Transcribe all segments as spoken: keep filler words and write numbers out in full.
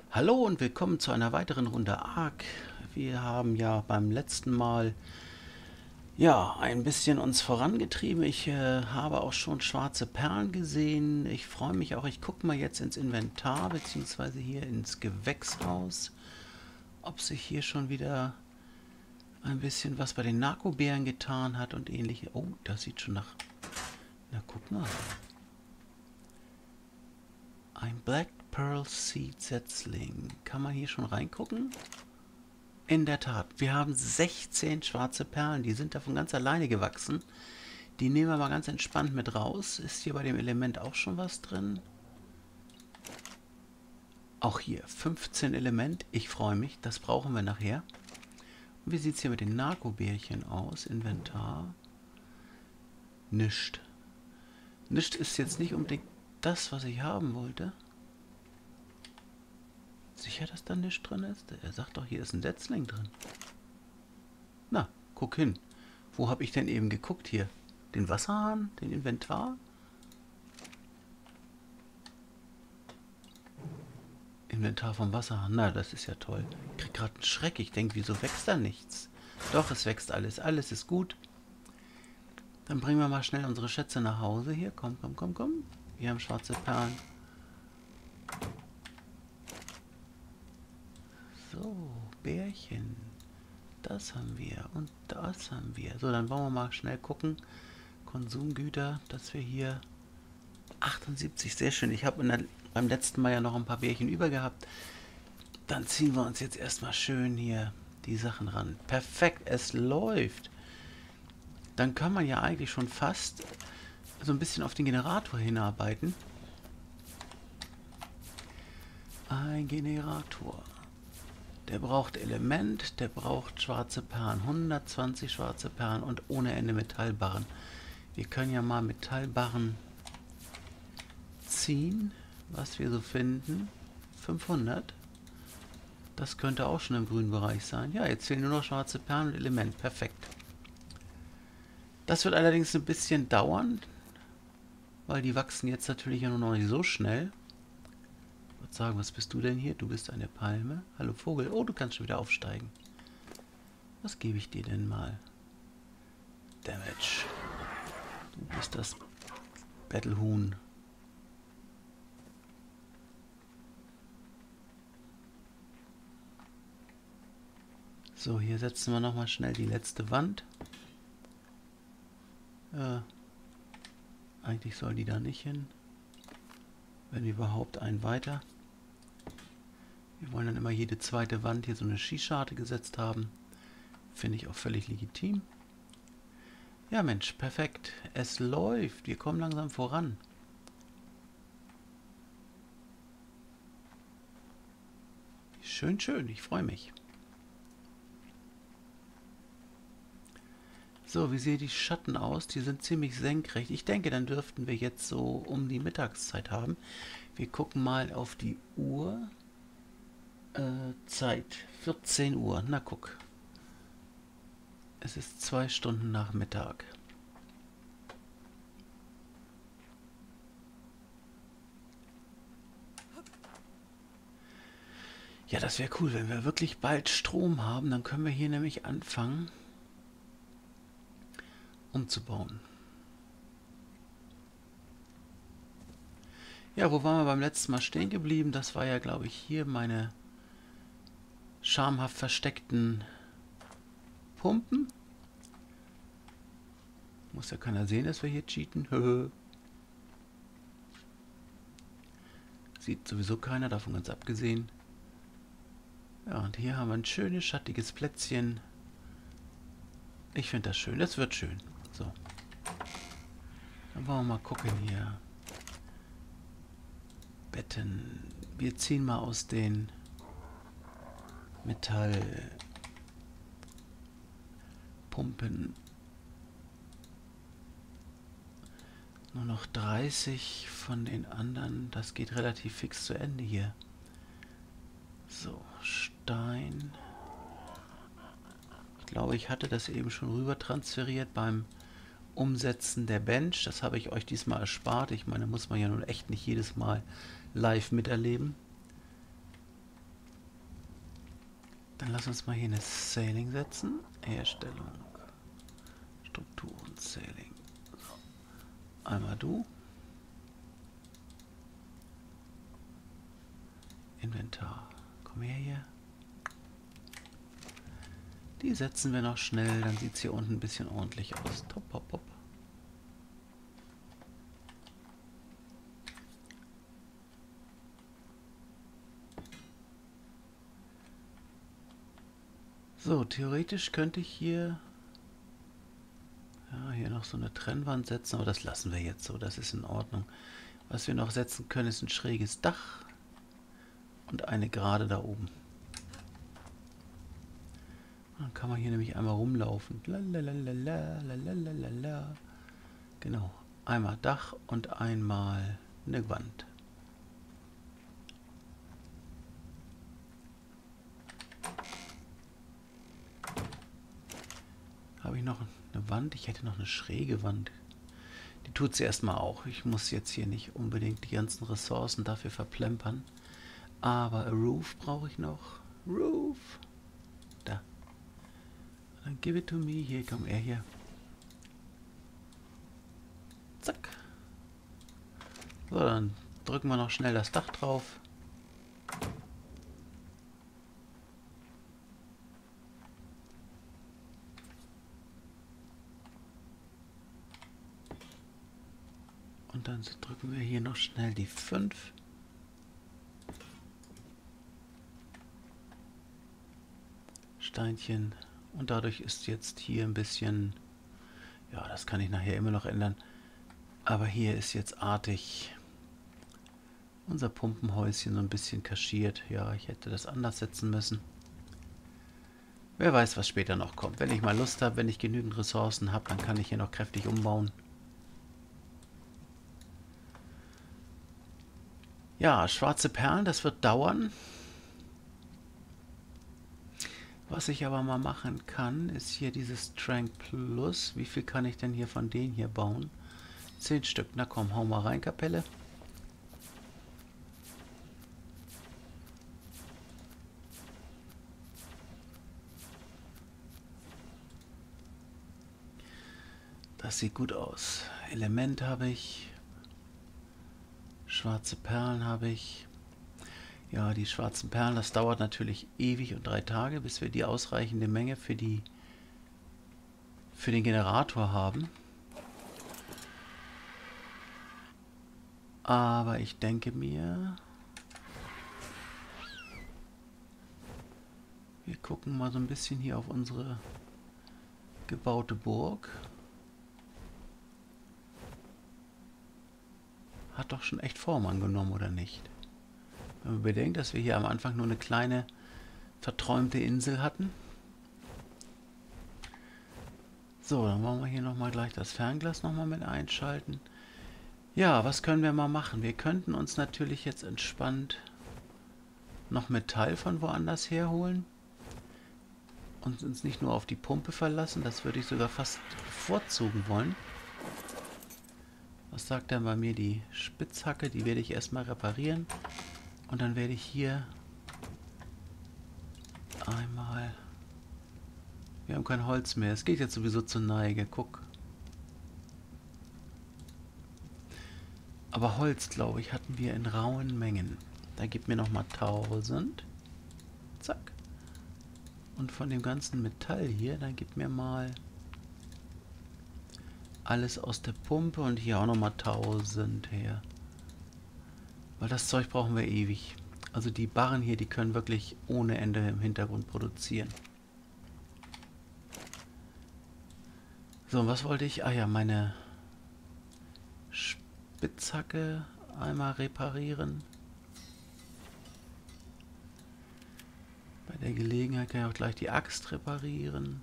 Hallo und willkommen zu einer weiteren Runde Ark. Wir haben ja beim letzten Mal ja ein bisschen uns vorangetrieben. Ich äh, habe auch schon schwarze Perlen gesehen. Ich freue mich auch. Ich gucke mal jetzt ins Inventar beziehungsweise hier ins Gewächshaus, ob sich hier schon wieder ein bisschen was bei den Narkobeeren getan hat und ähnliche. Oh, das sieht schon nach... Na, guck mal. Ein Black Pearl Seed Setzling. Kann man hier schon reingucken? In der Tat, wir haben sechzehn schwarze Perlen, die sind da von ganz alleine gewachsen. Die nehmen wir mal ganz entspannt mit raus. Ist hier bei dem Element auch schon was drin? Auch hier, fünfzehn Element. Ich freue mich, das brauchen wir nachher. Und wie sieht es hier mit den Narkobärchen aus? Inventar. Nischt. Nischt ist jetzt nicht unbedingt das, was ich haben wollte. Sicher, dass da nichts drin ist? Er sagt doch, hier ist ein Setzling drin. Na, guck hin. Wo habe ich denn eben geguckt hier? Den Wasserhahn? Den Inventar? Inventar vom Wasserhahn. Na, das ist ja toll. Ich krieg gerade einen Schreck. Ich denke, wieso wächst da nichts? Doch, es wächst alles. Alles ist gut. Dann bringen wir mal schnell unsere Schätze nach Hause hier. Komm, komm, komm, komm. Wir haben schwarze Perlen. So, Bärchen. Das haben wir und das haben wir. So, dann wollen wir mal schnell gucken. Konsumgüter, dass wir hier... achtundsiebzig, sehr schön. Ich habe beim letzten Mal ja noch ein paar Bärchen über gehabt. Dann ziehen wir uns jetzt erstmal schön hier die Sachen ran. Perfekt, es läuft. Dann kann man ja eigentlich schon fast so ein bisschen auf den Generator hinarbeiten. Ein Generator. Der braucht Element, der braucht schwarze Perlen. hundertzwanzig schwarze Perlen und ohne Ende Metallbarren. Wir können ja mal Metallbarren ziehen, was wir so finden. fünfhundert. Das könnte auch schon im grünen Bereich sein. Ja, jetzt fehlen nur noch schwarze Perlen und Element. Perfekt. Das wird allerdings ein bisschen dauern, weil die wachsen jetzt natürlich ja nur noch nicht so schnell. Ich würde sagen, was bist du denn hier? Du bist eine Palme. Hallo Vogel. Oh, du kannst schon wieder aufsteigen. Was gebe ich dir denn mal? Damage. Du bist das Battlehuhn. So, hier setzen wir nochmal schnell die letzte Wand. Äh, eigentlich soll die da nicht hin. Wenn überhaupt ein weiter. Wir wollen dann immer jede zweite Wand hier so eine Schießscharte gesetzt haben. Finde ich auch völlig legitim. Ja Mensch, perfekt. Es läuft. Wir kommen langsam voran. Schön, schön. Ich freue mich. So, wie sehen die Schatten aus? Die sind ziemlich senkrecht. Ich denke, dann dürften wir jetzt so um die Mittagszeit haben. Wir gucken mal auf die Uhr. Äh, Zeit. vierzehn Uhr. Na guck. Es ist zwei Stunden nach Mittag. Ja, das wäre cool, wenn wir wirklich bald Strom haben. Dann können wir hier nämlich anfangen umzubauen. Ja, wo waren wir beim letzten Mal stehen geblieben? Das war ja, glaube ich, hier meine schamhaft versteckten Pumpen. Muss ja keiner sehen, dass wir hier cheaten. Sieht sowieso keiner, davon ganz abgesehen. Ja, und hier haben wir ein schönes, schattiges Plätzchen. Ich finde das schön, das wird schön. So. Dann wollen wir mal gucken hier. Betten. Wir ziehen mal aus den Metallpumpen nur noch dreißig von den anderen. Das geht relativ fix zu Ende hier. So, Stein. Ich glaube, ich hatte das eben schon rüber transferiert beim Umsetzen der Bench. Das habe ich euch diesmal erspart. Ich meine, muss man ja nun echt nicht jedes Mal live miterleben. Dann lass uns mal hier eine Sailing setzen. Herstellung. Strukturen, Sailing. So. Einmal du. Inventar. Komm her hier. Die setzen wir noch schnell, dann sieht es hier unten ein bisschen ordentlich aus. Top, pop, pop. So, theoretisch könnte ich hier ja, hier noch so eine Trennwand setzen, aber das lassen wir jetzt so, das ist in Ordnung. Was wir noch setzen können, ist ein schräges Dach und eine gerade da oben. Dann kann man hier nämlich einmal rumlaufen. Lalalala, lalalala. Genau, einmal Dach und einmal eine Wand. Habe ich noch eine Wand? Ich hätte noch eine schräge Wand. Die tut sie erstmal auch. Ich muss jetzt hier nicht unbedingt die ganzen Ressourcen dafür verplempern. Aber a Roof brauche ich noch. Roof! Da. Dann give it to me. Hier, komm er hier. Zack. So, dann drücken wir noch schnell das Dach drauf. Und dann drücken wir hier noch schnell die fünf. Steinchen. Und dadurch ist jetzt hier ein bisschen... Ja, das kann ich nachher immer noch ändern. Aber hier ist jetzt artig unser Pumpenhäuschen so ein bisschen kaschiert. Ja, ich hätte das anders setzen müssen. Wer weiß, was später noch kommt. Wenn ich mal Lust habe, wenn ich genügend Ressourcen habe, dann kann ich hier noch kräftig umbauen. Ja, schwarze Perlen, das wird dauern. Was ich aber mal machen kann, ist hier dieses Strength Plus. Wie viel kann ich denn hier von denen hier bauen? Zehn Stück. Na komm, hau mal rein, Kapelle. Das sieht gut aus. Element habe ich. Schwarze Perlen habe ich. Ja, die schwarzen Perlen, das dauert natürlich ewig und drei Tage, bis wir die ausreichende Menge für die für den Generator haben. Aber ich denke mir, wir gucken mal so ein bisschen hier auf unsere gebaute Burg. Hat doch schon echt Form angenommen, oder nicht? Wenn man bedenkt, dass wir hier am Anfang nur eine kleine verträumte Insel hatten. So, dann wollen wir hier nochmal gleich das Fernglas nochmal mit einschalten. Ja, was können wir mal machen? Wir könnten uns natürlich jetzt entspannt noch Metall von woanders herholen. Und uns nicht nur auf die Pumpe verlassen. Das würde ich sogar fast bevorzugen wollen. Was sagt denn bei mir die Spitzhacke? Die werde ich erstmal reparieren. Und dann werde ich hier einmal... Wir haben kein Holz mehr. Es geht jetzt sowieso zur Neige. Guck. Aber Holz, glaube ich, hatten wir in rauen Mengen. Da gibt mir nochmal tausend. Zack. Und von dem ganzen Metall hier, dann gibt mir mal alles aus der Pumpe und hier auch nochmal tausend her. Weil das Zeug brauchen wir ewig. Also die Barren hier, die können wirklich ohne Ende im Hintergrund produzieren. So, und was wollte ich? Ah ja, meine Spitzhacke einmal reparieren. Bei der Gelegenheit kann ich auch gleich die Axt reparieren.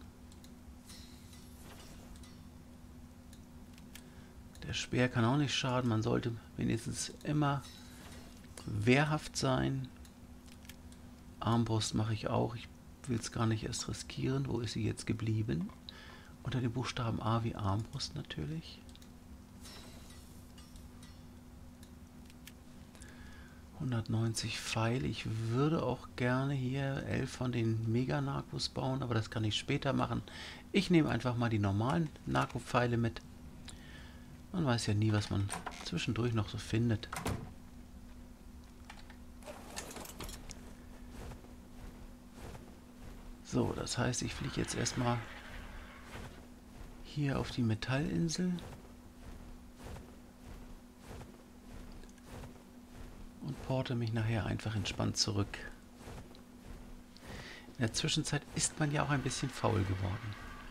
Der Speer kann auch nicht schaden. Man sollte wenigstens immer wehrhaft sein. Armbrust mache ich auch. Ich will es gar nicht erst riskieren. Wo ist sie jetzt geblieben? Unter dem Buchstaben A wie Armbrust natürlich. hundertneunzig Pfeile. Ich würde auch gerne hier elf von den Mega-Narcos bauen, aber das kann ich später machen. Ich nehme einfach mal die normalen Narco-Pfeile mit. Man weiß ja nie, was man zwischendurch noch so findet. So, das heißt, ich fliege jetzt erstmal hier auf die Metallinsel. Und porte mich nachher einfach entspannt zurück. In der Zwischenzeit ist man ja auch ein bisschen faul geworden.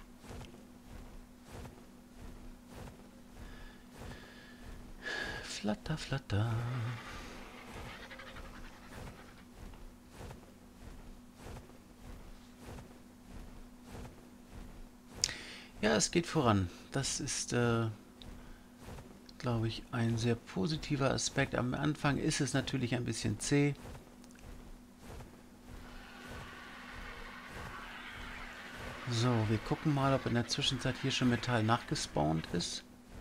Flatter, flatter. Ja, es geht voran. Das ist, äh, glaube ich, ein sehr positiver Aspekt. Am Anfang ist es natürlich ein bisschen zäh. So, wir gucken mal, ob in der Zwischenzeit hier schon Metall nachgespawnt ist.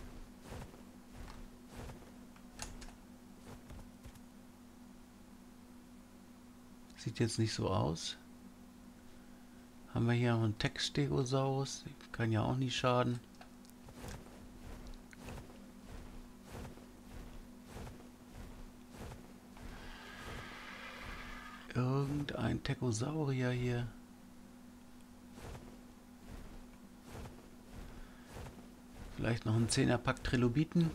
Sieht jetzt nicht so aus. Haben wir hier noch einen Textegosaurus. Kann ja auch nicht schaden. Irgendein Techosaurier hier. Vielleicht noch ein Zehnerpack Trilobiten.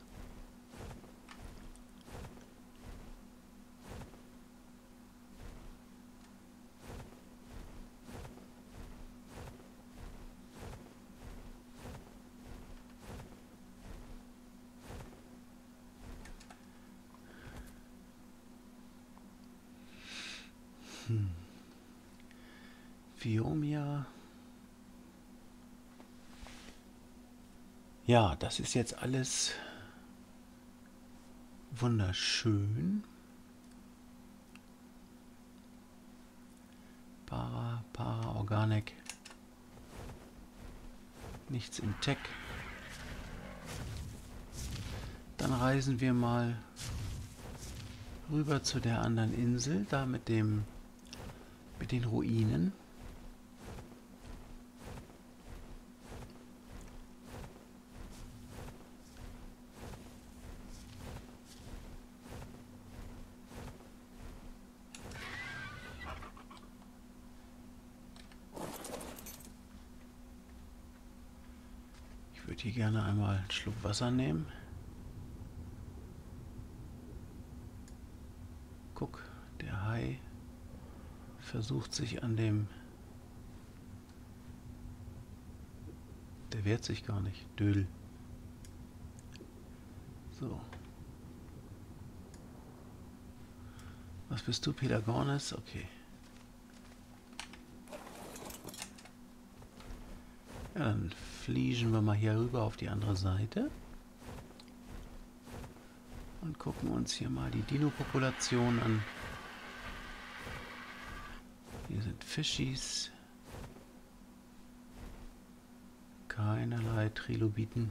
Hm. Phiomia. Ja, das ist jetzt alles wunderschön. Para, Para, Organic. Nichts im Tech. Dann reisen wir mal rüber zu der anderen Insel, da mit dem mit den Ruinen. Ich würde hier gerne einmal einen Schluck Wasser nehmen. Guck, der Hai versucht sich an dem... Der wehrt sich gar nicht. Dödel. So. Was bist du, Pelagornis? Okay. Ja, dann fliegen wir mal hier rüber auf die andere Seite. Und gucken uns hier mal die Dino-Population an. Hier sind Fischis. Keinerlei Trilobiten.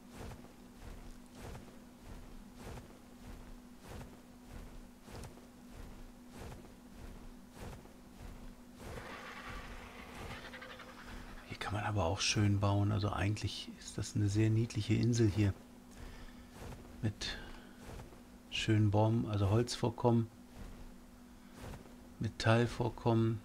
Hier kann man aber auch schön bauen. Also eigentlich ist das eine sehr niedliche Insel hier. Mit schönen Baum, also Holzvorkommen. Metallvorkommen.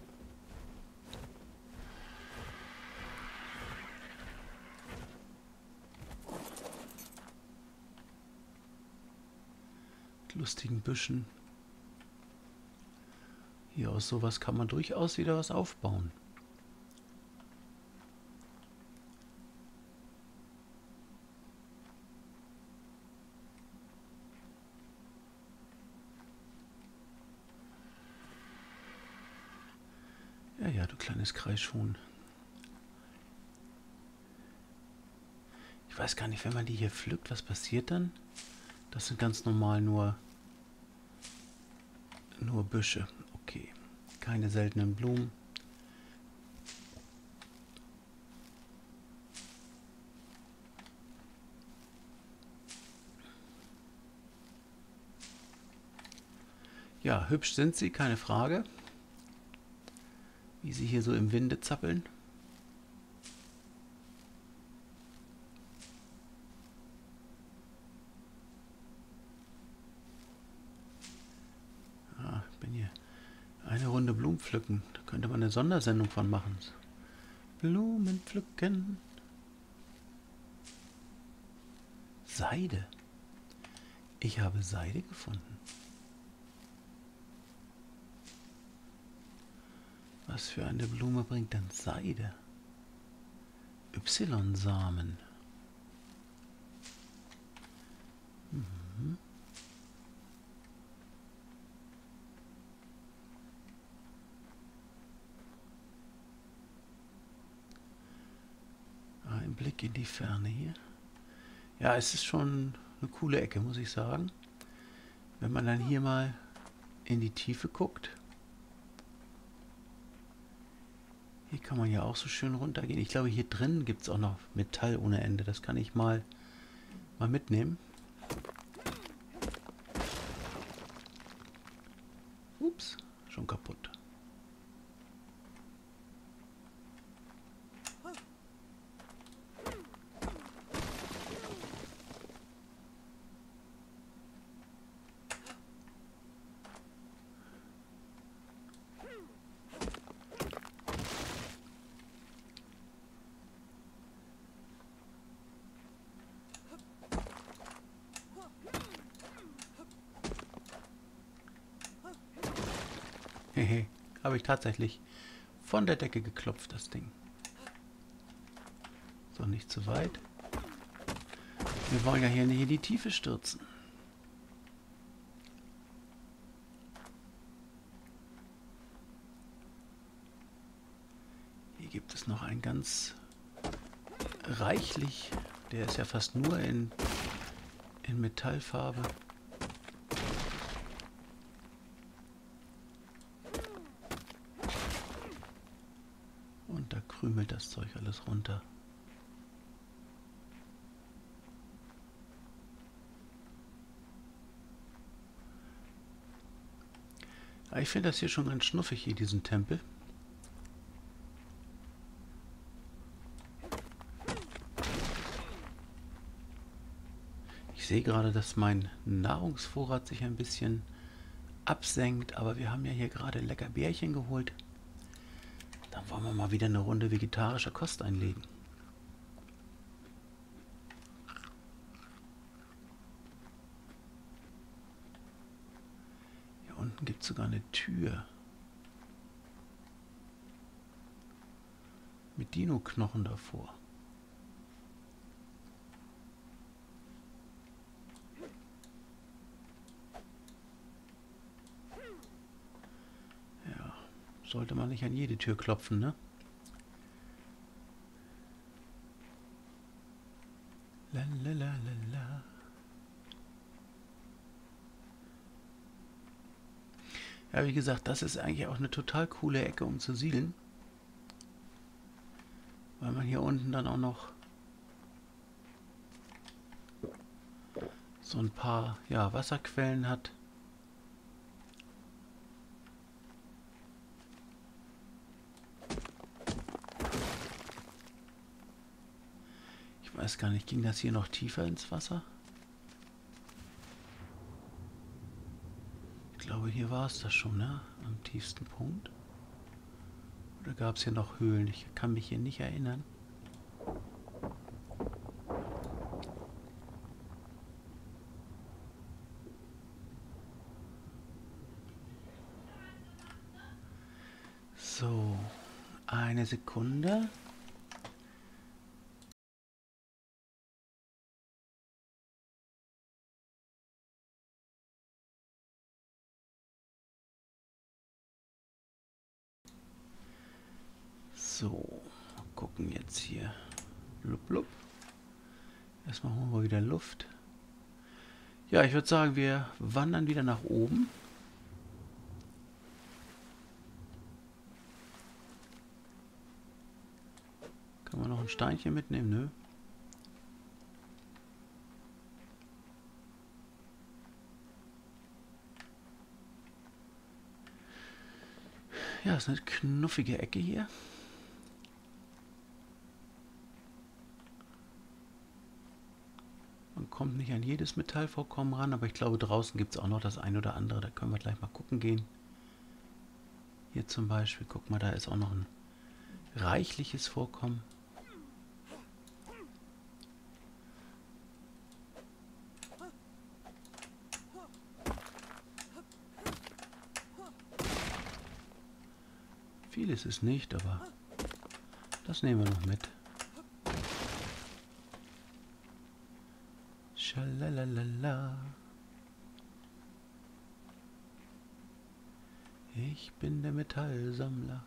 Mit lustigen Büschen. Hier aus sowas kann man durchaus wieder was aufbauen. Ja, ja, du kleines Kreishuhn. Ich weiß gar nicht, wenn man die hier pflückt, was passiert dann? Das sind ganz normal nur, nur Büsche. Okay, keine seltenen Blumen. Ja, hübsch sind sie, keine Frage. Wie sie hier so im Winde zappeln. Ah, ich bin hier. Eine Runde Blumen pflücken. Da könnte man eine Sondersendung von machen. Blumen pflücken. Seide. Ich habe Seide gefunden. Was für eine Blume bringt denn Seide? Y-Samen. Mhm. Ein Blick in die Ferne hier. Ja, es ist schon eine coole Ecke, muss ich sagen. Wenn man dann hier mal in die Tiefe guckt. Hier kann man ja auch so schön runtergehen. Ich glaube, hier drin gibt es auch noch Metall ohne Ende. Das kann ich mal, mal mitnehmen. Ups, schon kaputt. Hehe, habe ich tatsächlich von der Decke geklopft, das Ding. So, nicht zu weit. Wir wollen ja hier nicht in die Tiefe stürzen. Hier gibt es noch einen ganz reichlich, der ist ja fast nur in, in Metallfarbe. Und da krümelt das Zeug alles runter. Aber ich finde das hier schon ganz schnuffig, hier diesen Tempel. Ich sehe gerade, dass mein Nahrungsvorrat sich ein bisschen absenkt, aber wir haben ja hier gerade lecker Bärchen geholt. Dann wollen wir mal wieder eine Runde vegetarischer Kost einlegen. Hier unten gibt es sogar eine Tür. Mit Dino-Knochen davor. Ja, sollte man nicht an jede Tür klopfen, ne? Lalalala. Ja, wie gesagt, das ist eigentlich auch eine total coole Ecke, um zu siedeln. Weil man hier unten dann auch noch so ein paar, ja, Wasserquellen hat. Ich weiß gar nicht, ging das hier noch tiefer ins Wasser? Ich glaube, hier war es das schon, ne? Am tiefsten Punkt. Oder gab es hier noch Höhlen? Ich kann mich hier nicht erinnern. So, eine Sekunde. So, gucken jetzt hier. Blub, blub. Erstmal holen wir wieder Luft. Ja, ich würde sagen, wir wandern wieder nach oben. Kann man noch ein Steinchen mitnehmen? Nö. Ja, ist eine knuffige Ecke hier. Man kommt nicht an jedes Metallvorkommen ran, aber ich glaube, draußen gibt es auch noch das ein oder andere. Da können wir gleich mal gucken gehen. Hier zum Beispiel, guck mal, da ist auch noch ein reichliches Vorkommen. Viel ist es nicht, aber das nehmen wir noch mit. Schalalala. Ich bin der Metallsammler.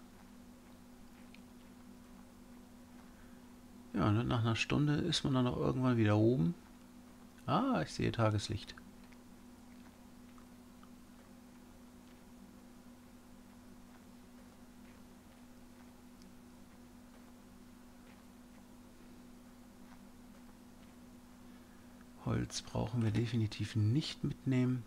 Ja, und nach einer Stunde ist man dann auch irgendwann wieder oben. Ah, ich sehe Tageslicht. Holz brauchen wir definitiv nicht mitnehmen.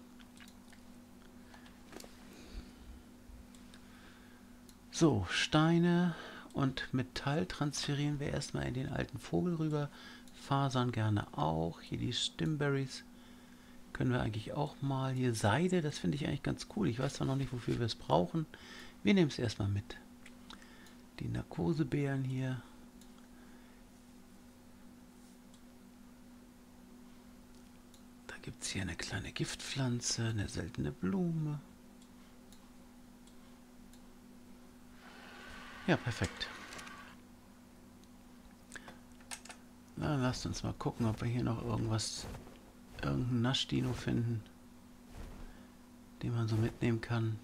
So, Steine und Metall transferieren wir erstmal in den alten Vogel rüber. Fasern gerne auch. Hier die Stimberries können wir eigentlich auch mal. Hier Seide, das finde ich eigentlich ganz cool. Ich weiß zwar noch nicht, wofür wir es brauchen. Wir nehmen es erstmal mit. Die Narkosebeeren hier. Da gibt es hier eine kleine Giftpflanze, eine seltene Blume. Ja, perfekt. Na, lasst uns mal gucken, ob wir hier noch irgendwas, irgendeinen Naschdino finden, den man so mitnehmen kann.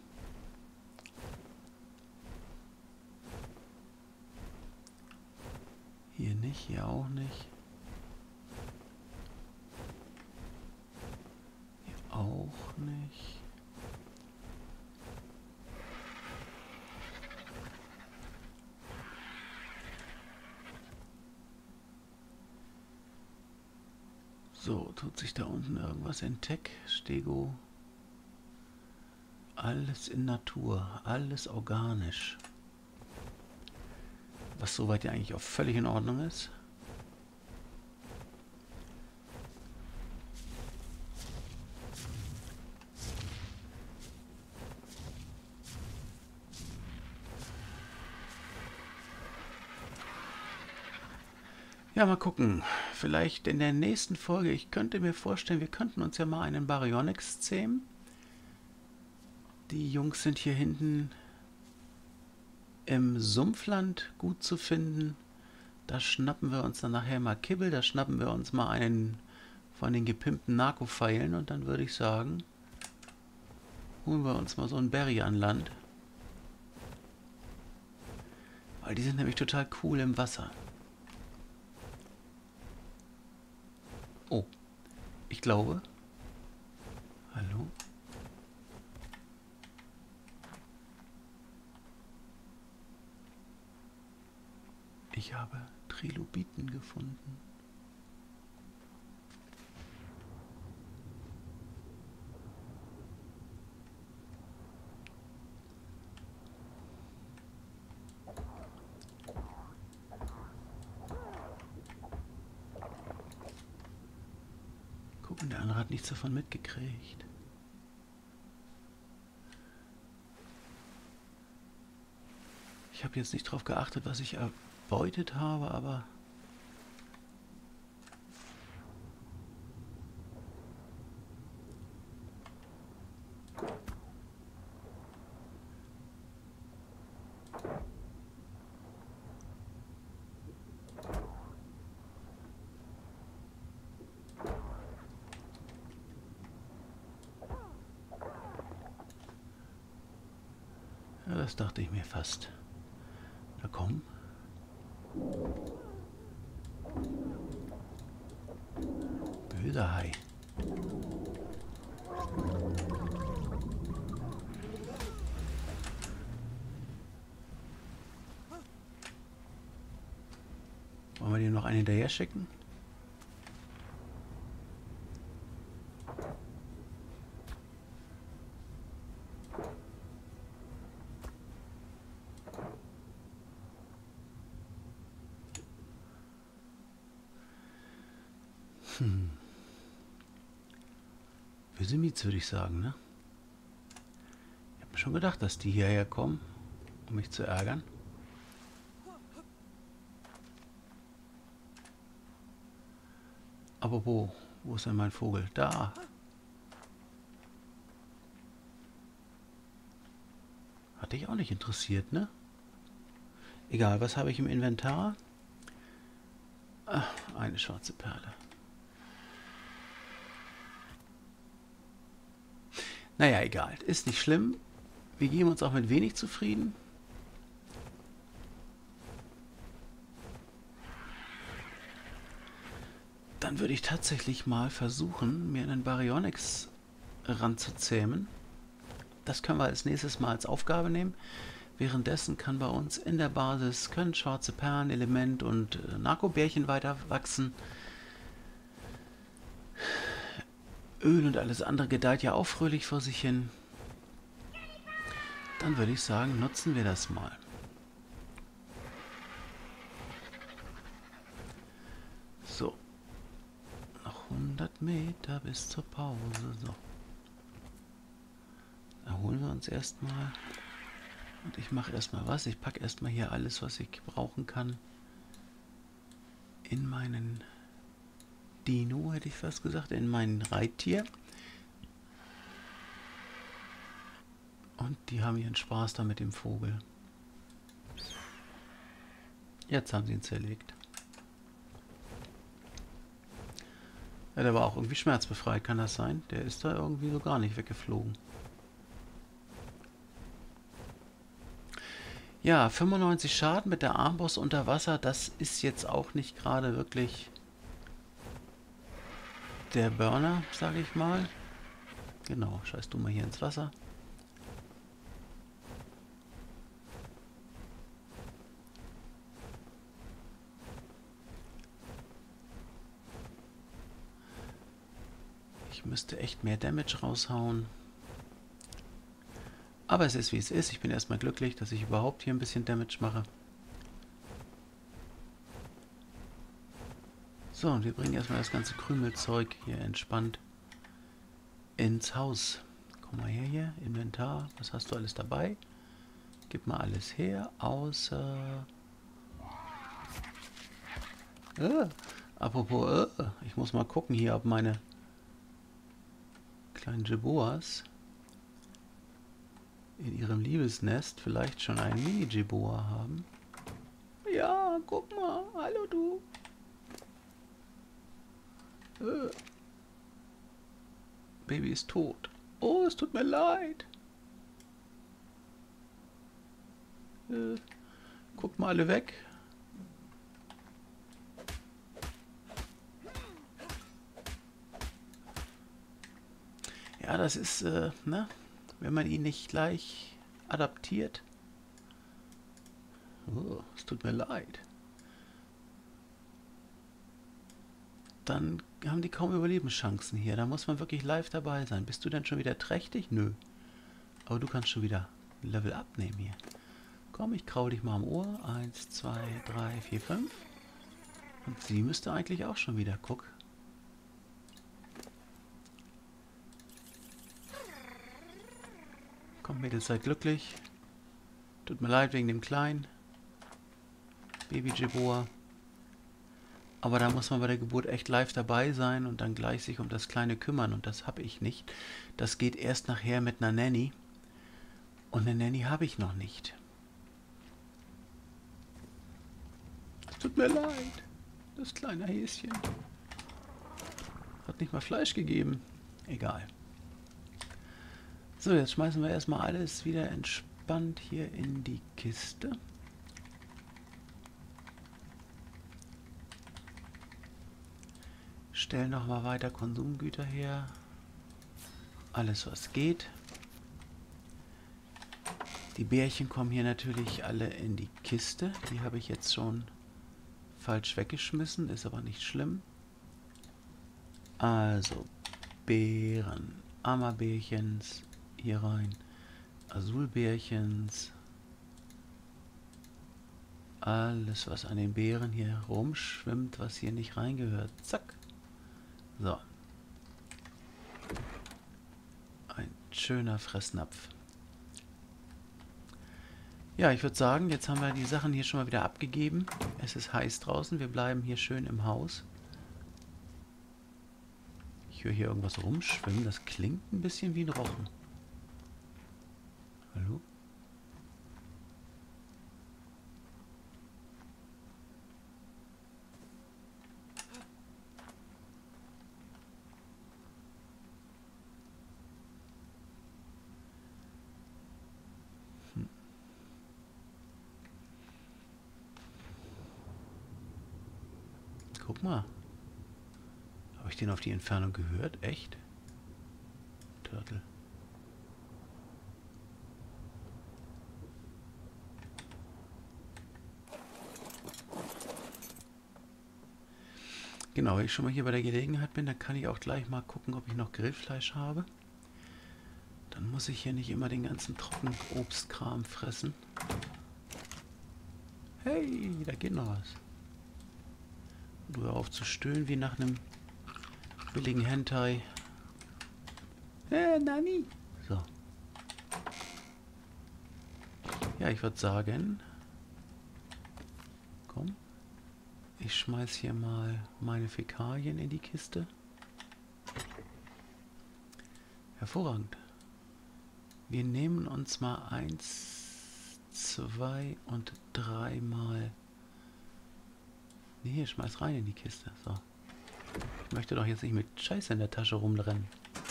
Hier nicht, hier auch nicht. Hier auch nicht. So, tut sich da unten irgendwas in Tech, Stego? Alles in Natur, alles organisch. Was soweit ja eigentlich auch völlig in Ordnung ist. Ja, mal gucken. Vielleicht in der nächsten Folge, ich könnte mir vorstellen, wir könnten uns ja mal einen Baryonyx zähmen. Die Jungs sind hier hinten im Sumpfland gut zu finden. Da schnappen wir uns dann nachher mal Kibbel, da schnappen wir uns mal einen von den gepimpten Narko-Pfeilen und dann würde ich sagen, holen wir uns mal so einen Berry an Land. Weil die sind nämlich total cool im Wasser. Oh, ich glaube. Hallo? Ich habe Trilobiten gefunden. Gucken, der andere hat nichts davon mitgekriegt. Ich habe jetzt nicht drauf geachtet, was ich erbeutet habe, aber ja, das dachte ich mir fast. Na komm. Böser Hai. Wollen wir dem noch einen hinterher schicken? Hm. Wissemietz würde ich sagen, ne? Ich habe mir schon gedacht, dass die hierher kommen, um mich zu ärgern. Aber wo? Wo ist denn mein Vogel? Da! Hat dich auch nicht interessiert, ne? Egal, was habe ich im Inventar? Ach, eine schwarze Perle. Naja, egal. Ist nicht schlimm. Wir geben uns auch mit wenig zufrieden. Dann würde ich tatsächlich mal versuchen, mir einen Baryonyx ranzuzähmen. Das können wir als nächstes Mal als Aufgabe nehmen. Währenddessen kann bei uns in der Basis können schwarze Perlen, Element und äh, Narkobärchen weiter wachsen. Öl und alles andere gedeiht ja auch fröhlich vor sich hin. Dann würde ich sagen, nutzen wir das mal. So. Noch hundert Meter bis zur Pause. So. Erholen wir uns erstmal. Und ich mache erstmal was. Ich packe erstmal hier alles, was ich brauchen kann, in meinen Dino, hätte ich fast gesagt, in mein Reittier. Und die haben ihren Spaß da mit dem Vogel. Jetzt haben sie ihn zerlegt. Ja, der war auch irgendwie schmerzbefreit, kann das sein? Der ist da irgendwie so gar nicht weggeflogen. Ja, fünfundneunzig Schaden mit der Armbrust unter Wasser, das ist jetzt auch nicht gerade wirklich der Burner, sage ich mal. Genau, scheiß du mal hier ins Wasser. Ich müsste echt mehr Damage raushauen. Aber es ist wie es ist. Ich bin erstmal glücklich, dass ich überhaupt hier ein bisschen Damage mache. So, und wir bringen erstmal das ganze Krümelzeug hier entspannt ins Haus. Komm mal her hier, Inventar. Was hast du alles dabei? Gib mal alles her, außer... Äh, apropos, äh, ich muss mal gucken hier, ob meine kleinen Jeboas in ihrem Liebesnest vielleicht schon einen Mini-Jeboa haben. Ja, guck mal. Hallo, du. Äh. Baby ist tot. Oh, es tut mir leid. Äh. Guckt mal alle weg. Ja, das ist, äh, ne? Wenn man ihn nicht gleich adaptiert. Oh, es tut mir leid. Dann haben die kaum Überlebenschancen hier. Da muss man wirklich live dabei sein. Bist du denn schon wieder trächtig? Nö. Aber du kannst schon wieder Level abnehmen hier. Komm, ich kraul dich mal am Ohr. Eins, zwei, drei, vier, fünf. Und sie müsste eigentlich auch schon wieder. Guck. Komm, Mädels, seid glücklich. Tut mir leid wegen dem Kleinen. Baby Jeboa. Aber da muss man bei der Geburt echt live dabei sein und dann gleich sich um das Kleine kümmern. Und das habe ich nicht. Das geht erst nachher mit einer Nanny. Und eine Nanny habe ich noch nicht. Es tut mir leid. Das kleine Häschen. Hat nicht mal Fleisch gegeben. Egal. So, jetzt schmeißen wir erstmal alles wieder entspannt hier in die Kiste. Stellen nochmal weiter Konsumgüter her. Alles, was geht. Die Bärchen kommen hier natürlich alle in die Kiste. Die habe ich jetzt schon falsch weggeschmissen, ist aber nicht schlimm. Also, Beeren, Ammerbärchens hier rein, Azulbärchens. Alles, was an den Beeren hier rumschwimmt, was hier nicht reingehört. Zack. So. Ein schöner Fressnapf. Ja, ich würde sagen, jetzt haben wir die Sachen hier schon mal wieder abgegeben. Es ist heiß draußen. Wir bleiben hier schön im Haus. Ich höre hier irgendwas rumschwimmen. Das klingt ein bisschen wie ein Rochen. Hallo? Hm. Guck mal. Habe ich den auf die Entfernung gehört? Echt? Turtle. Genau, wenn ich schon mal hier bei der Gelegenheit bin, dann kann ich auch gleich mal gucken, ob ich noch Grillfleisch habe. Dann muss ich hier nicht immer den ganzen Trockenobstkram fressen. Hey, da geht noch was. Du hör auf zu stöhnen wie nach einem billigen Hentai. Äh, Nani. So. Ja, ich würde sagen, komm, ich schmeiß hier mal meine Fäkalien in die Kiste. Hervorragend. Wir nehmen uns mal eins, zwei und dreimal. Nee, hier, schmeiß rein in die Kiste. So. Ich möchte doch jetzt nicht mit Scheiße in der Tasche rumrennen.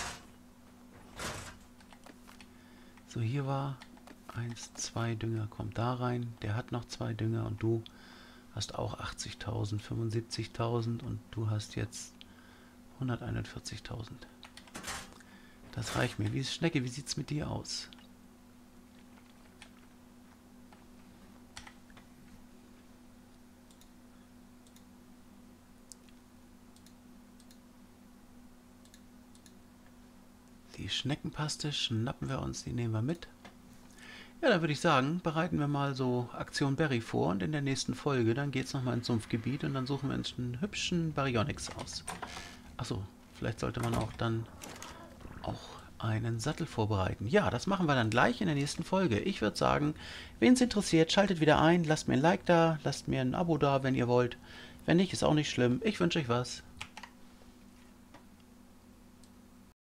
So, hier war eins, zwei Dünger. Kommt da rein. Der hat noch zwei Dünger und du hast auch achtzigtausend, fünfundsiebzigtausend und du hast jetzt hunderteinundvierzigtausend. Das reicht mir. Wie ist Schnecke? Wie sieht's mit dir aus? Die Schneckenpaste schnappen wir uns, die nehmen wir mit. Ja, dann würde ich sagen, bereiten wir mal so Aktion Berry vor und in der nächsten Folge, dann geht es nochmal ins Sumpfgebiet und dann suchen wir uns einen hübschen Baryonyx aus. Achso, vielleicht sollte man auch dann auch einen Sattel vorbereiten. Ja, das machen wir dann gleich in der nächsten Folge. Ich würde sagen, wen es interessiert, schaltet wieder ein, lasst mir ein Like da, lasst mir ein Abo da, wenn ihr wollt. Wenn nicht, ist auch nicht schlimm. Ich wünsche euch was.